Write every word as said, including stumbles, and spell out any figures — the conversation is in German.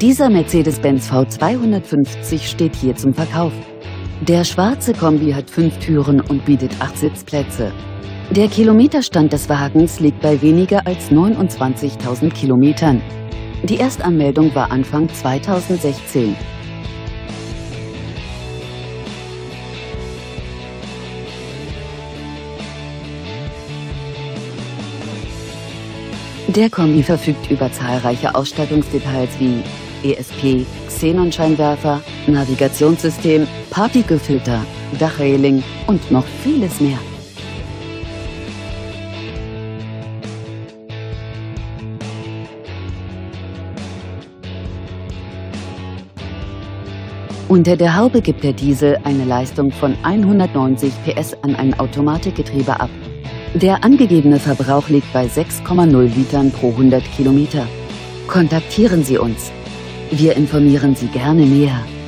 Dieser Mercedes-Benz V zweihundertfünfzig steht hier zum Verkauf. Der schwarze Kombi hat fünf Türen und bietet acht Sitzplätze. Der Kilometerstand des Wagens liegt bei weniger als neunundzwanzigtausend Kilometern. Die Erstanmeldung war Anfang zweitausendsechzehn. Der Kombi verfügt über zahlreiche Ausstattungsdetails wie E S P, Xenonscheinwerfer, Navigationssystem, Partikelfilter, Dachreling und noch vieles mehr. Unter der Haube gibt der Diesel eine Leistung von hundertneunzig P S an ein Automatikgetriebe ab. Der angegebene Verbrauch liegt bei sechs Komma null Litern pro hundert Kilometer. Kontaktieren Sie uns. Wir informieren Sie gerne näher.